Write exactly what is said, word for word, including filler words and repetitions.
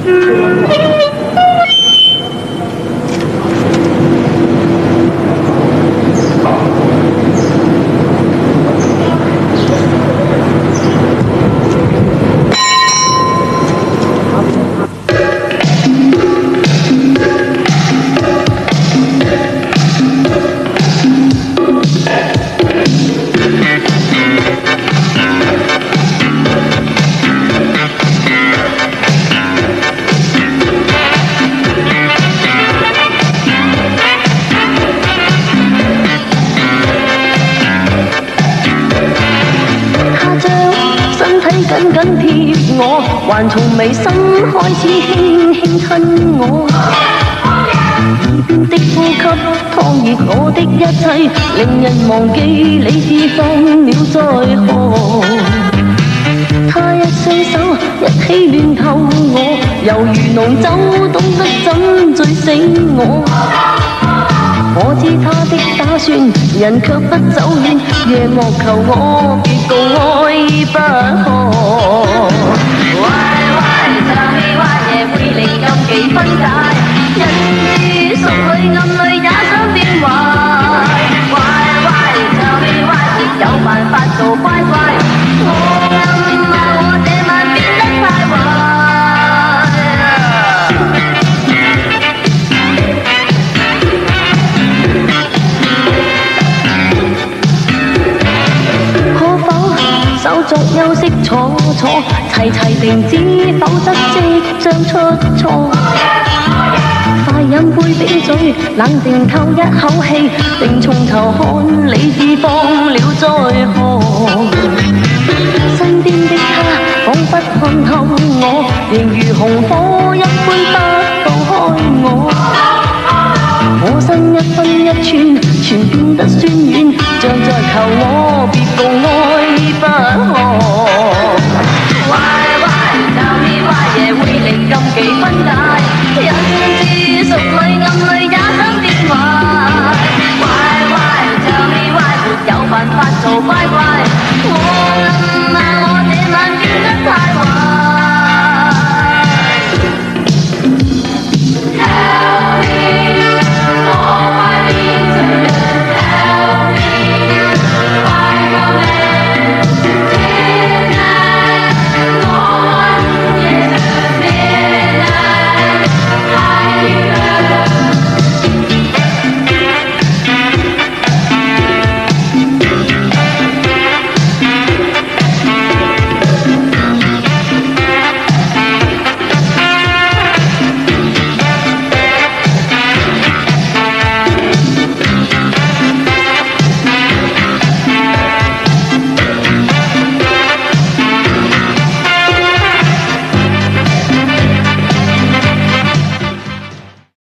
緊緊貼我，還從眉心開始輕輕親我。耳邊的呼吸燙熱我的一切，令人忘記理智放了在河。他一雙手一起亂透我，猶如濃酒懂得怎醉醒我。我知他的打算，人卻不走遠，夜幕求我別告愛不可。喂喂，tell me why，夜會靈感幾分解，人知熟裏暗裏也想變壞。喂喂，tell me why，沒有辦法做乖乖，我暗罵我這晚變得太壞。手作休息坐坐，齊齊停止，否則即將出錯。快飲杯冰水，冷靜透一口氣，並從頭看理智放了在河。身邊的他彷彿看透我，仍如紅火一般不放開我。我身一分一寸，全變得酸軟，像在求我別告愛不可。